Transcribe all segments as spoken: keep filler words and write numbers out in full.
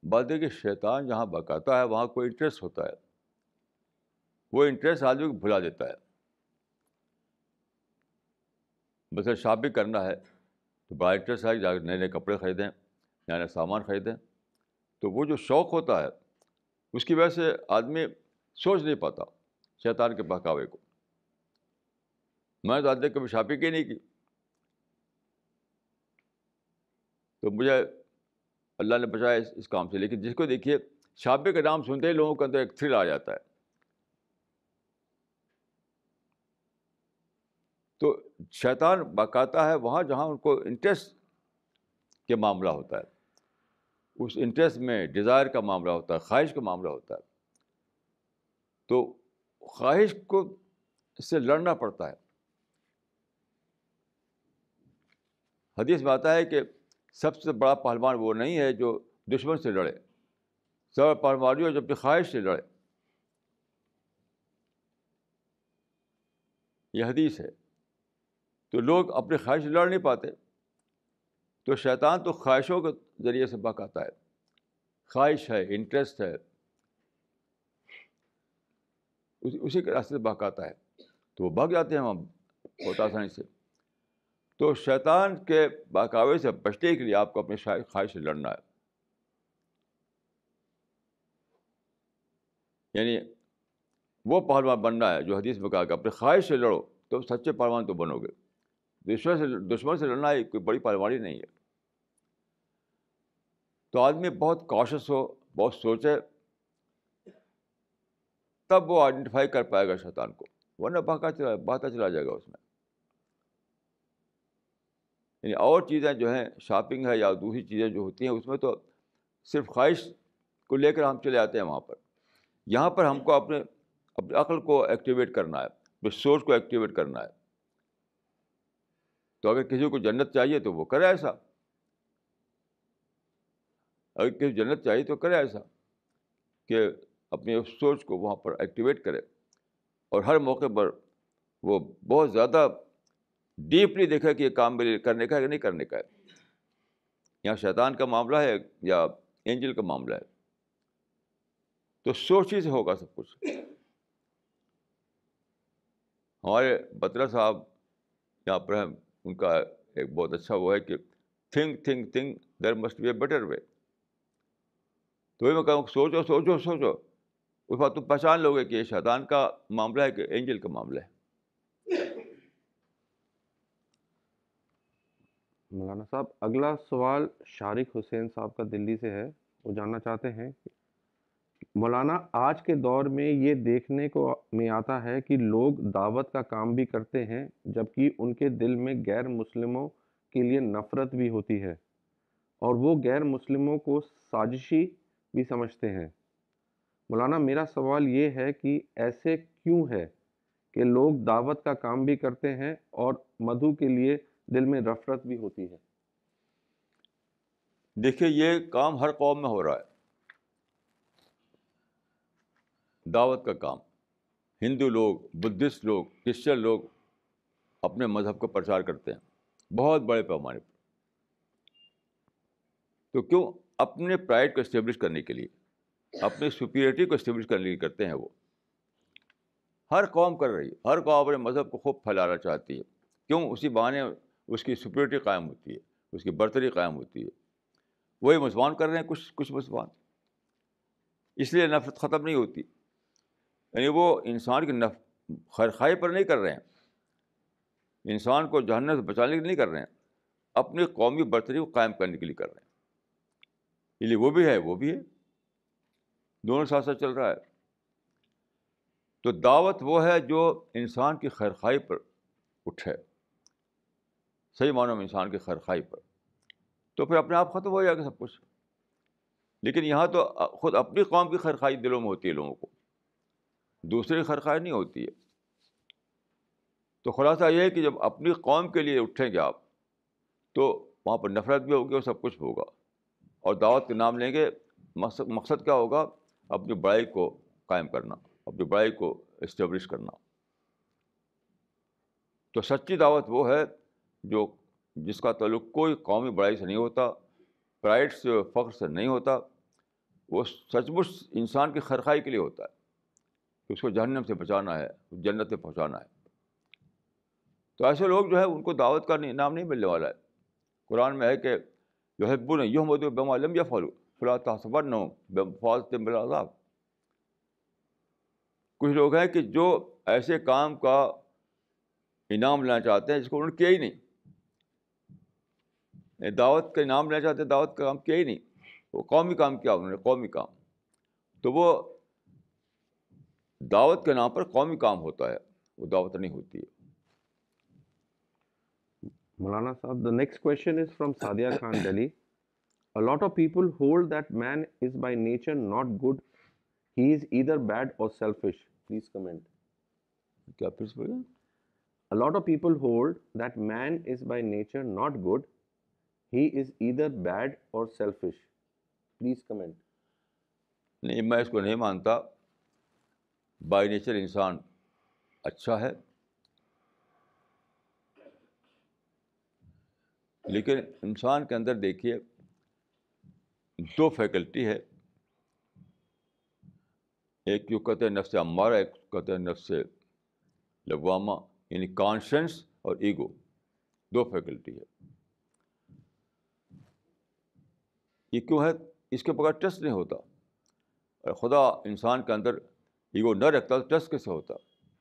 بات ہے کہ شیطان جہاں بہکاتا ہے وہاں کوئی انٹرسٹ ہوتا ہے، وہ انٹرسٹ آدمی کو بھلا دیتا ہے. مثلا شاپنگ کرنا ہے تو بڑا انٹرسٹ ہے کہ جا کے نئے نئے کپڑے خریدیں، نیا نیا سامان خریدیں. تو وہ جو شوق ہوتا ہے اس کی وجہ سے آدمی سوچ نہیں پاتا شیطان کے بہکاوے کو. میں تو آدمی کبھی شاپنگ ہی نہیں کی، تو مجھے اللہ نے بچایا اس اس کام سے. لیکن جس کو دیکھیے شاپنگ کا نام سنتے ہی لوگوں کے اندر ایک تھرل آ جاتا ہے. تو شیطان بہکاتا ہے وہاں جہاں ان کو انٹرسٹ کے معاملہ ہوتا ہے، اس انٹرسٹ میں ڈیزائر کا معاملہ ہوتا ہے، خواہش کا معاملہ ہوتا ہے. تو خواہش کو اس سے لڑنا پڑتا ہے. حدیث میں آتا ہے کہ سب سے بڑا پہلوان وہ نہیں ہے جو دشمن سے لڑے، سب پہلوانی ہو جو اپنی خواہش سے لڑے. یہ حدیث ہے. تو لوگ اپنی خواہش سے لڑ نہیں پاتے، تو شیطان تو خواہشوں کے ذریعے سے بہکاتا ہے. خواہش ہے، انٹرسٹ ہے، اسی کے راستے سے بہکاتا ہے. تو وہ بھاگ جاتے ہیں وہاں بہت آسانی سے. تو شیطان کے بہکاوے سے بچنے کے لیے آپ کو اپنی خواہش سے لڑنا ہے. یعنی وہ پہلوان بننا ہے جو حدیث میں کہا کہ اپنی خواہش سے لڑو تو سچے پہلوان تو بنو گے. دشمن سے دشمن سے لڑنا ایک کوئی بڑی پہلوانی نہیں ہے. تو آدمی بہت کاشس ہو، بہت سوچے، تب وہ آئیڈینٹیفائی کر پائے گا شیطان کو، ورنہ بہکا چلا بہتا چلا جائے گا اس میں. یعنی اور چیزیں جو ہیں، شاپنگ ہے یا دوسری چیزیں جو ہوتی ہیں، اس میں تو صرف خواہش کو لے کر ہم چلے آتے ہیں وہاں پر. یہاں پر ہم کو اپنے اپنے عقل کو ایکٹیویٹ کرنا ہے، اپنے سوچ کو ایکٹیویٹ کرنا ہے. تو اگر کسی کو جنت چاہیے تو وہ کرے ایسا، اگر کسی جنت چاہیے تو کرے ایسا کہ اپنی اس سوچ کو وہاں پر ایکٹیویٹ کرے، اور ہر موقع پر وہ بہت زیادہ ڈیپلی دیکھے کہ یہ کام میرے کرنے کا ہے کہ نہیں کرنے کا ہے. یہاں شیطان کا معاملہ ہے یا اینجل کا معاملہ ہے. تو سوچ ہی سے ہوگا سب کچھ. ہمارے بطرہ صاحب یہاں پر ہیں، ان کا ایک بہت اچھا وہ ہے کہ think think think there must be a better way. تو وہی میں کہوں سوچو سوچو سوچو، اس بات تم پہچان لو گے کہ یہ شیطان کا معاملہ ہے کہ اینجل کا معاملہ ہے. مولانا صاحب اگلا سوال شارق حسین صاحب کا دلی سے ہے. وہ جاننا چاہتے ہیں کہ مولانا آج کے دور میں یہ دیکھنے کو میں آتا ہے کہ لوگ دعوت کا کام بھی کرتے ہیں جبکہ ان کے دل میں غیر مسلموں کے لیے نفرت بھی ہوتی ہے، اور وہ غیر مسلموں کو سازشی بھی سمجھتے ہیں. مولانا میرا سوال یہ ہے کہ ایسے کیوں ہے کہ لوگ دعوت کا کام بھی کرتے ہیں اور مدعو کے لیے دل میں نفرت بھی ہوتی ہے؟ دیکھیے یہ کام ہر قوم میں ہو رہا ہے، دعوت کا کام. ہندو لوگ، بدھسٹ لوگ، کرسچن لوگ اپنے مذہب کا پرچار کرتے ہیں بہت بڑے پیمانے پر. تو کیوں؟ اپنے پرائڈ کو اسٹیبلش کرنے کے لیے، اپنی سپیریٹی کو اسٹیبلش کرنے کے لیے کرتے ہیں. وہ ہر قوم کر رہی ہے، ہر قوم اپنے مذہب کو خوب پھیلانا چاہتی ہے. کیوں؟ اسی بہانے اس کی سپیریٹی قائم ہوتی ہے، اس کی برتری قائم ہوتی ہے. وہی مسلمان کر رہے ہیں، کچھ کچھ مسلمان. اس لیے نفرت ختم نہیں ہوتی. یعنی وہ انسان کی نف خیرخواہی پر نہیں کر رہے ہیں، انسان کو جہنم سے بچانے کے لیے نہیں کر رہے ہیں، اپنی قومی برتری کو قائم کرنے کے لیے کر رہے ہیں. اس لیے وہ بھی ہے وہ بھی ہے، دونوں ساتھ ساتھ چل رہا ہے. تو دعوت وہ ہے جو انسان کی خیرخواہی پر اٹھے، صحیح معنوں میں انسان کی خیرخواہی پر. تو پھر اپنے آپ ختم ہو جائے گا سب کچھ. لیکن یہاں تو خود اپنی قوم کی خیرخواہی دلوں میں ہوتی ہے لوگوں کو، دوسرے کی خیرخواہی نہیں ہوتی ہے. تو خلاصہ یہ ہے کہ جب اپنی قوم کے لیے اٹھیں گے آپ تو وہاں پر نفرت بھی ہوگی اور سب کچھ ہوگا. اور دعوت کے نام لیں گے، مقصد مقصد کیا ہوگا؟ اپنی بڑائی کو قائم کرنا، اپنی بڑائی کو اسٹیبلش کرنا. تو سچی دعوت وہ ہے جو جس کا تعلق کوئی قومی بڑائی سے نہیں ہوتا، پرائڈ سے، فخر سے نہیں ہوتا، وہ سچ مچ انسان کی خیرخواہی کے لیے ہوتا ہے کہ اس کو جہنم سے بچانا ہے، جنت سے پہنچانا ہے. تو ایسے لوگ جو ہے ان کو دعوت کا انعام نہیں ملنے والا ہے. قرآن میں ہے کہ یحبون یحمدوا بما لم یفعلوا فلا تحسبنهم بمفازة من العذاب. کچھ لوگ ہیں کہ جو ایسے کام کا انعام لینا چاہتے ہیں جس کو انہوں نے کیا ہی نہیں. دعوت کا انعام لینا چاہتے ہیں، دعوت کا کام کیا ہی نہیں. وہ قومی کام کیا انہوں نے، قومی کام. تو وہ دعوت کے نام پر قومی کام ہوتا ہے، وہ دعوت نہیں ہوتی ہے. Maulana Sahab, the next question is from Sadia Khan, Delhi. A lot of people hold that man is by nature not good. He is either bad or selfish. Please comment. کیا پھر سے بولیں؟ A lot of people hold that man is by nature not good. He is either bad or selfish. Please comment. نہیں، میں اس کو نہیں مانتا. By nature انسان اچھا ہے، لیکن انسان کے اندر دیکھیے دو فیکلٹی ہے. ایک جو کہتے ہیں نفس امارہ، ایک کہتے ہیں نفس لوامہ، یعنی کانشنس اور ایگو. دو فیکلٹی ہے. یہ کیوں ہے؟ اس کے بغیر ٹیسٹ نہیں ہوتا. اور خدا انسان کے اندر ایگو نہ رکھتا تو ٹیسٹ کیسے ہوتا؟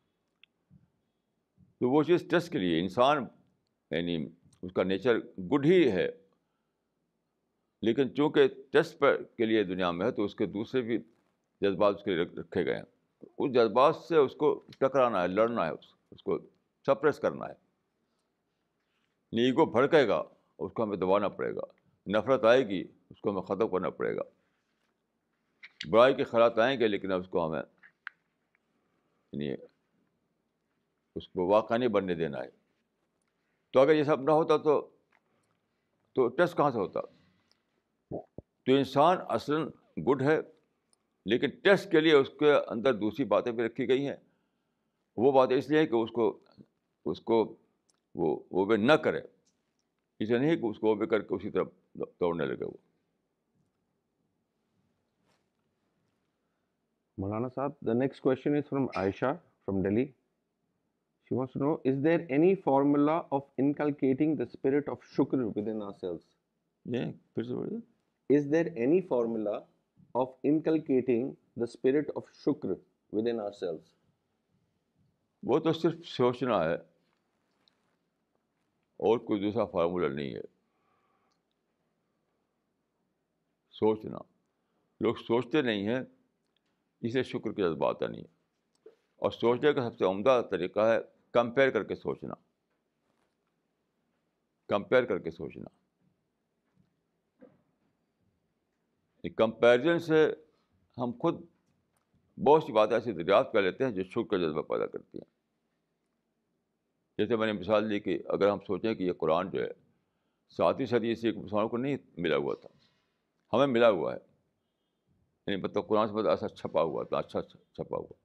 تو وہ چیز ٹیسٹ کے لیے انسان، یعنی اس کا نیچر گڈ ہی ہے، لیکن چونکہ ٹیسٹ پر کے لیے دنیا میں ہے تو اس کے دوسرے بھی جذبات اس کے لیے رکھے گئے ہیں. اس جذبات سے اس کو ٹکرانا ہے، لڑنا ہے، اس کو سپریس کرنا ہے. ایگو بھڑکے گا، اس کو ہمیں دبانا پڑے گا. نفرت آئے گی، اس کو ہمیں ختم کرنا پڑے گا. برائی کے خیالات آئیں گے، لیکن اس کو ہمیں یعنی اس کو واقع نہیں بننے دینا ہے. تو اگر یہ سب نہ ہوتا تو تو ٹیسٹ کہاں سے ہوتا؟ تو انسان اصلاً گڈ ہے، لیکن ٹیسٹ کے لیے اس کے اندر دوسری باتیں بھی رکھی گئی ہیں. وہ باتیں اس لیے کہ اس کو اس کو وہ اوبے نہ کرے. اسے نہیں کہ اس کو اوبے کر کے اسی طرف دوڑنے لگے وہ. Maulana Sahab, the next question is from Aisha from Delhi. She wants to know, is there any formula of inculcating the spirit of shukr within ourselves? یہ پھر سے بولیے. Is there any formula of inculcating the spirit of shukr within ourselves? وہ تو صرف سوچنا ہے، اور کوئی دوسرا فارمولا نہیں ہے. سوچنا. لوگ سوچتے نہیں ہیں، اسے شکر کے جذبہ آتا نہیں ہے. اور سوچنے کا سب سے عمدہ طریقہ ہے کمپیئر کر کے سوچنا. کمپیئر کر کے سوچنا. کمپیریزن سے ہم خود بہت سی باتیں ایسی دریافت کر لیتے ہیں جو شکر کا جذبہ پیدا کرتی ہیں. جیسے میں نے مثال دی کہ اگر ہم سوچیں کہ یہ قرآن جو ہے ساتویں صدی سے مسلمانوں کو نہیں ملا ہوا تھا، ہمیں ملا ہوا ہے. یعنی مطلب قرآن سے مطلب ایسا چھپا ہوا تھا، اچھا چھپا ہوا.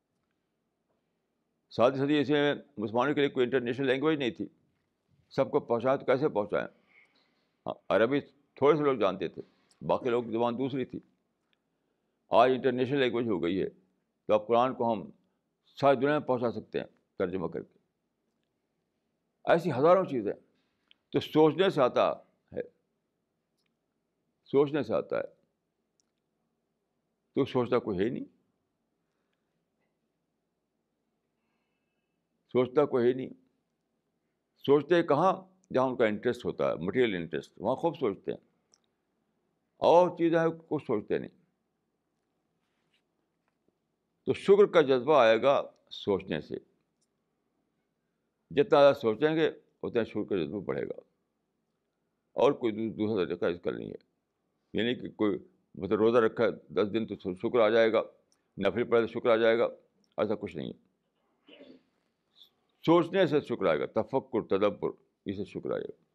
ساتویں صدی سے مسلمانوں کے لیے کوئی انٹرنیشنل لینگویج نہیں تھی. سب کو پہنچائیں تو کیسے پہنچائیں؟ ہاں، عربی تھوڑے سے لوگ جانتے تھے، باقی لوگ کی زبان دوسری تھی. آج انٹرنیشنل لینگویج ہو گئی ہے، تو اب قرآن کو ہم ساری دنیا میں پہنچا سکتے ہیں ترجمہ کر کے. ایسی ہزاروں چیزیں. تو سوچنے سے آتا ہے، سوچنے سے آتا ہے. تو سوچتا کوئی ہے ہی نہیں. سوچتا کوئی ہے نہیں. سوچتے کہاں؟ جہاں ان کا انٹرسٹ ہوتا ہے، مٹیریل انٹرسٹ، وہاں خوب سوچتے ہیں. اور چیزیں ہیں کچھ سوچتے نہیں. تو شکر کا جذبہ آئے گا سوچنے سے. جتنا زیادہ سوچیں گے اتنا شکر کا جذبہ بڑھے گا. اور کوئی دوسرا طریقہ اس کا نہیں ہے. یعنی کہ کوئی مطلب روزہ رکھا ہے دس دن تو شکر آ جائے گا، نفل پڑھے تو شکر آ جائے گا، ایسا کچھ نہیں ہے. سوچنے سے شکر آئے گا، تفکر، تدبر، اسے شکر آئے گا.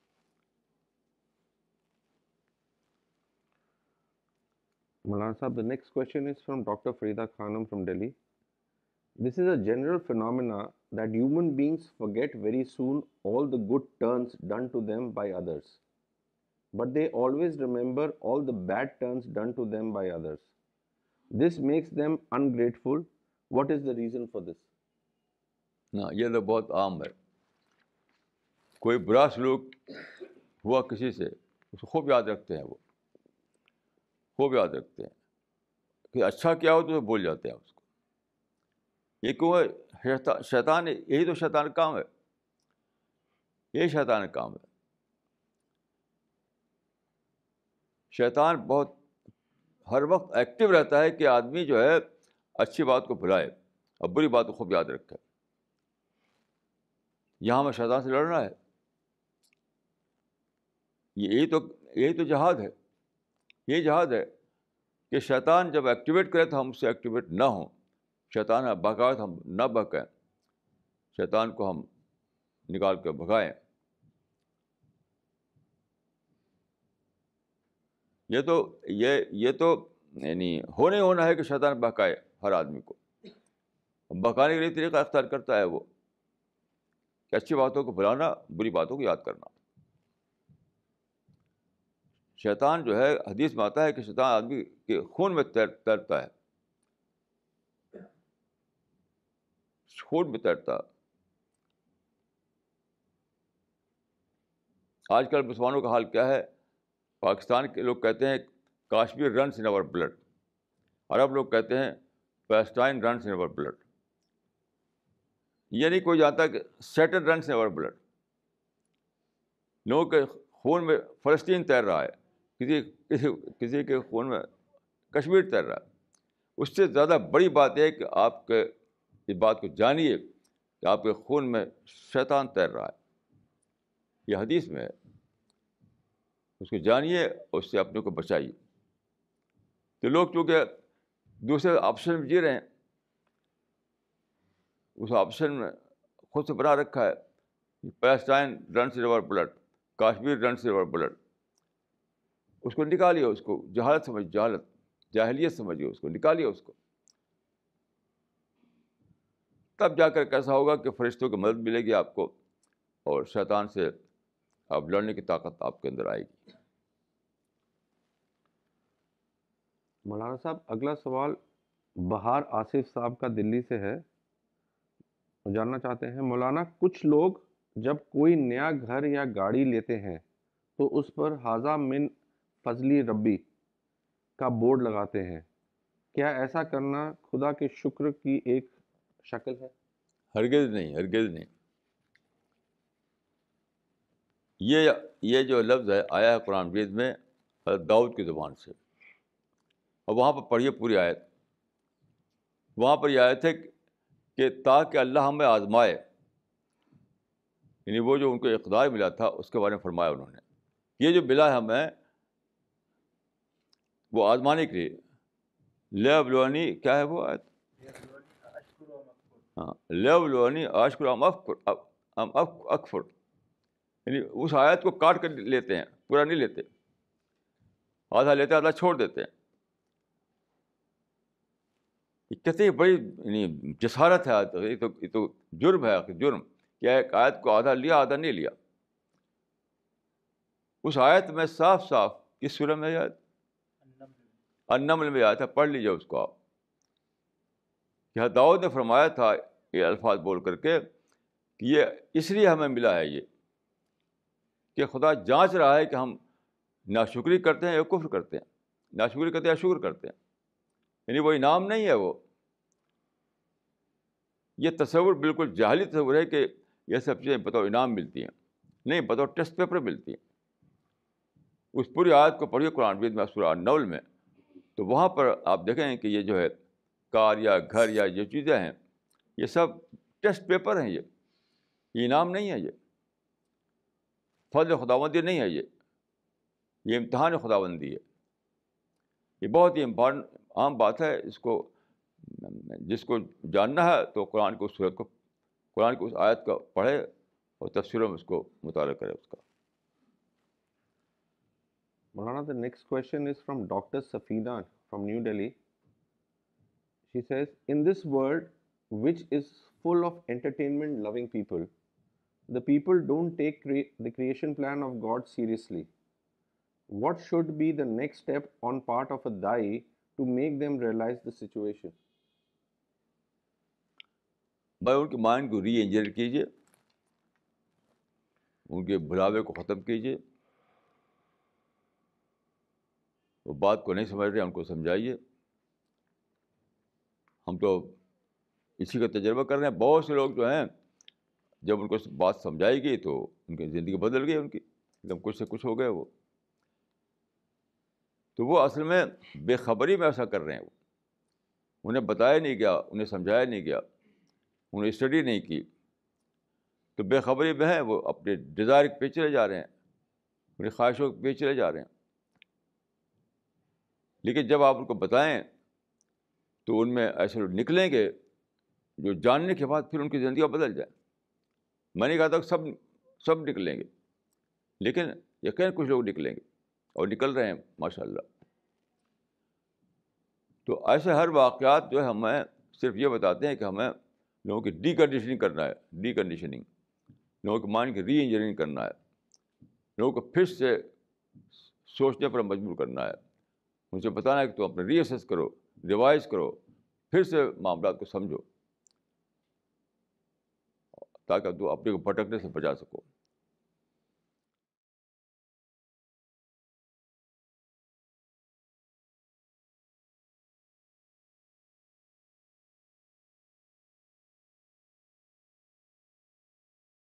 Maulana Sahab, the next question is from Doctor Farida Khanum from Delhi. This is a general phenomena that human beings forget very soon all the good turns done to them by others. but they always remember all the bad turns done to them by others. This makes them ungrateful. What is the reason for this? نا یہ تو بہت عام ہے. کوئی برا سلوک ہوا کسی سے اس کو خوب یاد رکھتے ہیں, وہ خوب یاد رکھتے ہیں. کہ اچھا کیا ہو تو بول جاتے ہیں اس کو. یہ کیوں ہے؟ شیطان, یہی تو شیطان کا کام ہے, یہی شیطان کا کام ہے. شیطان بہت ہر وقت ایکٹیو رہتا ہے کہ آدمی جو ہے اچھی بات کو بھلائے اور بری بات کو خوب یاد رکھے. یہاں ہمیں شیطان سے لڑنا ہے. یہی تو یہی تو جہاد ہے, یہی جہاد ہے کہ شیطان جب ایکٹیویٹ کرے تو ہم اس سے ایکٹیویٹ نہ ہوں. شیطان بہکائے تو ہم نہ بہکائیں, شیطان کو ہم نکال کے بھگائیں. یہ تو یہ یہ تو یعنی ہونے ہونا ہے کہ شیطان بہکائے ہر آدمی کو. بہکانے کے لیے طریقہ اختیار کرتا ہے وہ کہ اچھی باتوں کو بھلانا, بری باتوں کو یاد کرنا. شیطان جو ہے حدیث میں آتا ہے کہ شیطان آدمی کے خون میں تیر تیرتا ہے, خون میں تیرتا. آج کل مسلمانوں کا حال کیا ہے؟ پاکستان کے لوگ کہتے ہیں Kashmir runs in our blood, عرب لوگ کہتے ہیں Palestine runs in our blood. یہ نہیں کوئی جانتا کہ Satan runs in our blood. لوگوں کے خون میں فلسطین تیر رہا ہے, کسی کسی کسی کے خون میں کشمیر تیر رہا ہے. اس سے زیادہ بڑی بات یہ ہے کہ آپ کے اس بات کو جانیے کہ آپ کے خون میں شیطان تیر رہا ہے. یہ حدیث میں ہے. اس کو جانیے اور اس سے اپنے کو بچائیے. تو لوگ چونکہ دوسرے آپشن میں جی رہے ہیں, اس آپشن میں خود سے بنا رکھا ہے Palestine runs in our blood, Kashmir runs in our blood. اس کو نکالیے, اس کو جہالت سمجھ, جہالت جاہلیت سمجھیے, اس کو نکالیے اس کو. تب جا کر کیسا ہوگا کہ فرشتوں کی مدد ملے گی آپ کو اور شیطان سے آپ لڑنے کی طاقت آپ کے اندر آئے گی. مولانا صاحب اگلا سوال بہار آصف صاحب کا دلی سے ہے. وہ جاننا چاہتے ہیں مولانا کچھ لوگ جب کوئی نیا گھر یا گاڑی لیتے ہیں تو اس پر ھذا من فضلی ربی کا بورڈ لگاتے ہیں, کیا ایسا کرنا خدا کے شکر کی ایک شکل ہے؟ ہرگز نہیں, ہرگز نہیں. یہ یہ جو لفظ ہے آیا ہے قرآن مجید میں حضرت داؤد کی زبان سے, اور وہاں پر پڑھیے پوری آیت. وہاں پر یہ آیت ہے کہ تاکہ اللہ ہمیں آزمائے, یعنی وہ جو ان کو اقتدار ملا تھا اس کے بارے میں فرمایا انہوں نے. یہ جو ملا ہے ہمیں وہ آزمانے کے لیے. لیبلونی کیا ہے وہ آیت؟ ہاں, لیبلونی اشکر ام اکفر ام اکفر. یعنی اس آیت کو کاٹ کر لیتے ہیں, پورا نہیں لیتے, آدھا لیتے آدھا چھوڑ دیتے ہیں. یہ کتنی بڑی یعنی جسارت ہے, یہ تو یہ تو جرم ہے, جرم کیا ایک آیت کو آدھا لیا آدھا نہیں لیا. اس آیت میں صاف صاف کس سورہ میں آیت؟ النمل میں آیا تھا, پڑھ لیجیے اس کو آپ. کہ داؤد نے فرمایا تھا یہ الفاظ بول کر کے کہ یہ اس لیے ہمیں ملا ہے یہ کہ خدا جانچ رہا ہے کہ ہم ناشکری کرتے ہیں یا کفر کرتے ہیں, ناشکری کرتے ہیں یا شکر کرتے ہیں. یعنی وہ انعام نہیں ہے, وہ یہ تصور بالکل جاہلی تصور ہے کہ یہ سب چیزیں بطور انعام ملتی ہیں. نہیں, بطور ٹیسٹ پیپر ملتی ہیں. اس پوری آیت کو پڑھیے قرآن مجید میں سورہ النمل میں, تو وہاں پر آپ دیکھیں کہ یہ جو ہے کار یا گھر یا یہ چیزیں ہیں یہ سب ٹیسٹ پیپر ہیں. یہ یہ انعام نہیں ہے, یہ فضل خداوندی نہیں ہے, یہ یہ امتحان خداوندی ہے. یہ بہت ہی امپورٹنٹ عام بات ہے. اس کو جس کو جاننا ہے تو قرآن کو صورت کو قرآن کی اس آیت کا پڑھے اور تفسیروں میں اس کو مطالعہ کرے اس کا. مولانا the next question is from Doctor Safina from New Delhi. She says, in this world which is full of entertainment loving people, the people don't take cre- the creation plan of God seriously. what should be the next step on part of a dai to make them realize the situation? بھائی ان کے mind کو ری engineer کیجیے، ان کے بھلاوے کو ختم کیجیے، وہ بات کو نہیں سمجھ رہے ہیں ان کو سمجھائیے. ہم تو اسی کا تجربہ کر رہے ہیں. بہت سے لوگ جو ہیں جب ان کو بات سمجھائی گئی تو ان کی زندگی بدل گئی، ان کی ایک دم کچھ سے کچھ ہو گئے وہ. تو وہ اصل میں بے خبری میں ایسا کر رہے ہیں. وہ انہیں بتایا نہیں گیا، انہیں سمجھایا نہیں گیا، انہیں اسٹڈی نہیں کی، تو بے خبری میں ہیں وہ اپنے ڈیزائر پہ چلے جا رہے ہیں، اپنی خواہشوں پہ چلے جا رہے ہیں. لیکن جب آپ ان کو بتائیں تو ان میں ایسے لوگ نکلیں گے جو جاننے کے بعد پھر ان کی زندگی بدل جائے. میں نے کہا تھا کہ سب سب نکلیں گے، لیکن یقین کچھ لوگ نکلیں گے اور نکل رہے ہیں ماشاء اللہ. تو ایسے ہر واقعات جو ہے ہمیں صرف یہ بتاتے ہیں کہ ہمیں لوگوں کی ڈی کنڈیشننگ کرنا ہے، ڈی کنڈیشننگ لوگوں کے مائنڈ کی ری انجینئرنگ کرنا ہے، لوگوں کو پھر سے سوچنے پر مجبور کرنا ہے، ان سے بتانا ہے کہ تم اپنے ری اسیس کرو، ریوائز کرو، پھر سے معاملات کو سمجھو تاکہ تم اپنے کو بھٹکنے سے بچا سکو.